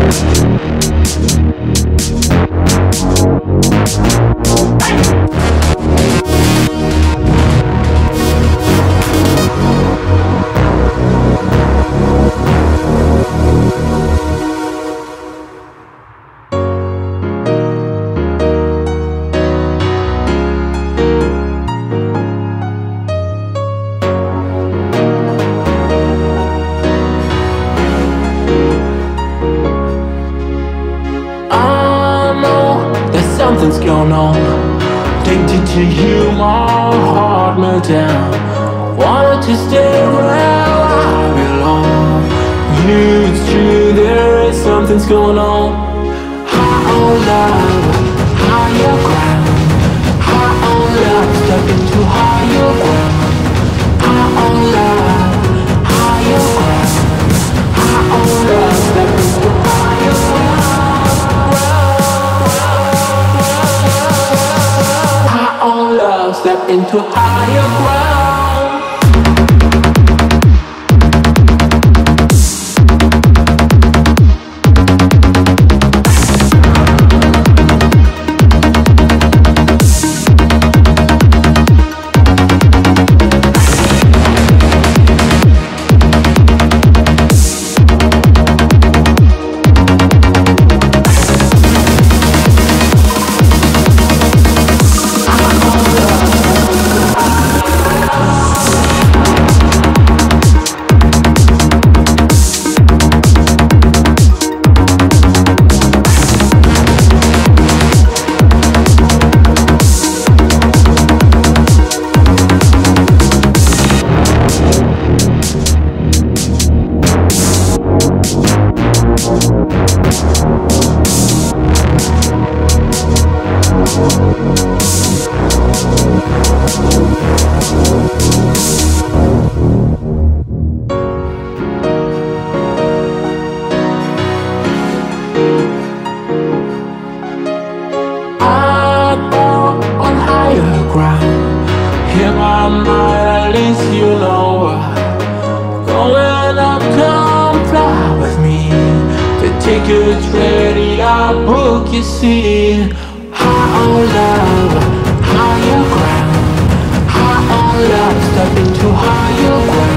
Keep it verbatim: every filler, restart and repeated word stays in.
Something's going on. Addicted to you, my heart melts down. Wanted to stay where I belong. You, it's true, there is something's going on. High on love, higher ground. High on love, step into higher ground. High on love, higher ground. High on love, step into higher ground. Step into higher ground. Tickets ready, I'll book your seat. High on love, higher ground. High on love, step into higher ground.